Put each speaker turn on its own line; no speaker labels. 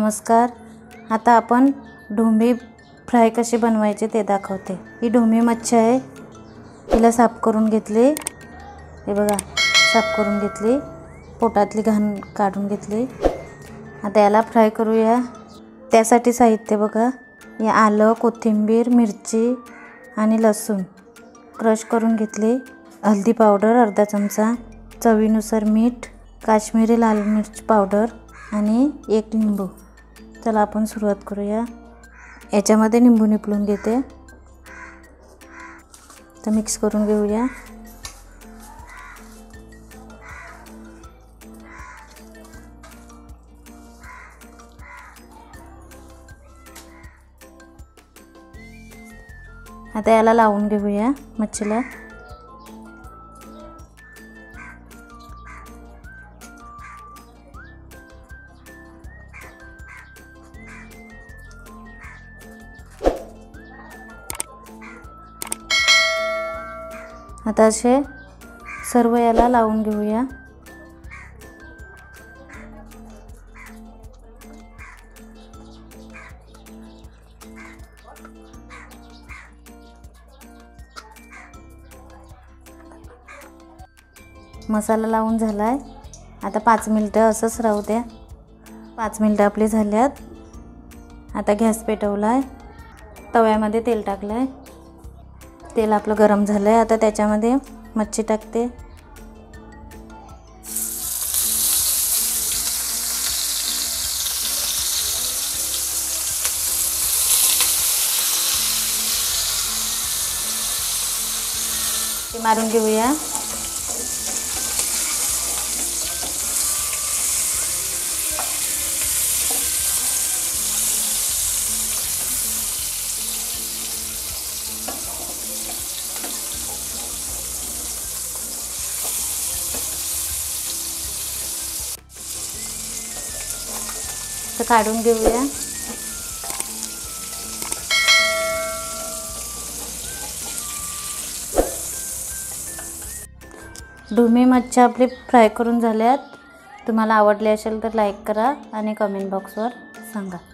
नमस्कार. आता आपण ढोंबी फ्राय कसे बनवायचे ते दाखवते. ही ढोंबी मच्छी आहे. तिला साफ करून घेतली. हे बघा, साफ करून घेतली. पोटातली घाण काढून घेतली. आता याला फ्राय करूया. त्यासाठी साहित्य बघा. हे आलं, कोथिंबीर, मिरची आणि लसूण क्रश करून घेतले. हळदी पावडर अर्धा चमचा, चवीनुसार मीठ, काश्मीरी लाल मिर्च पावडर आणि एक लिंबू. चला आपण सुरुवात करूया. याच्यामध्ये लिंबू निपळून घेते. तर मिक्स करून घेऊया. आता याला लावून घेऊया मच्छीला. आता असे सर्व याला लावून घेऊया. मसाला लावून झालाय. आता 5 मिनिटं असंच राहू द्या. 5 मिनिटं आपली झाल्यात. आता गॅस पेटवलाय. तव्यामध्ये तेल टाकलंय. तेल आपलं गरम झालंय. आता त्याच्यामध्ये मच्छी टाकते. ते मारून घेऊया. तर काढून घेऊया. ढोंबी मच्छी आपली फ्राय करून झाल्यात. तुम्हाला आवडले असेल तर लाईक करा आणि कमेंट बॉक्सवर सांगा.